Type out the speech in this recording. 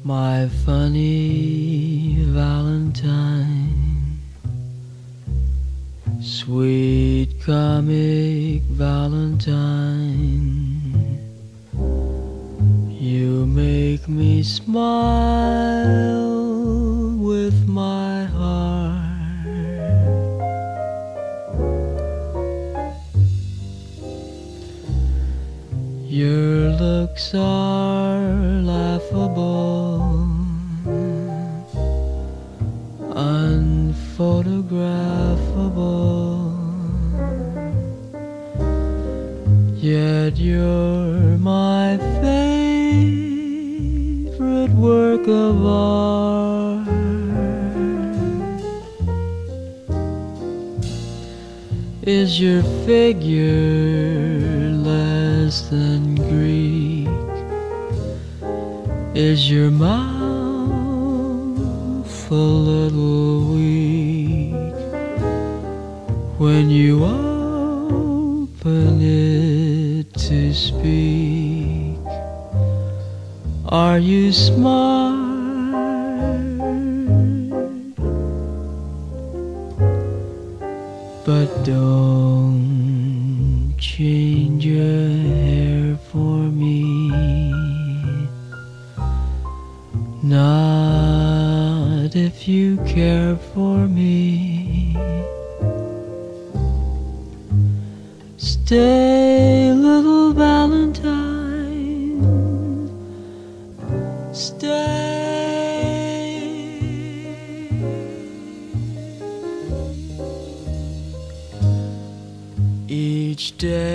My funny Valentine, sweet comic Valentine, you make me smile with my heart. Your looks are laughable, unphotographable, yet you're my favorite work of art. Is your figure less than Greek? Is your mouth a little weak when you open it to speak? Are you smart? But don't change your hair for me, not if you care for me. Stay, little Valentine, stay. Each day